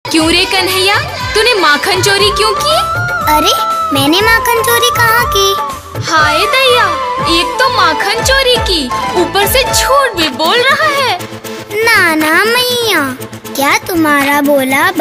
क्यों रे कन्हैया, तूने माखन चोरी क्यों की? अरे मैंने माखन चोरी कहाँ की? हाय दैया, एक तो माखन चोरी की, ऊपर से झूठ भी बोल रहा है। ना ना मैया, क्या तुम्हारा बोला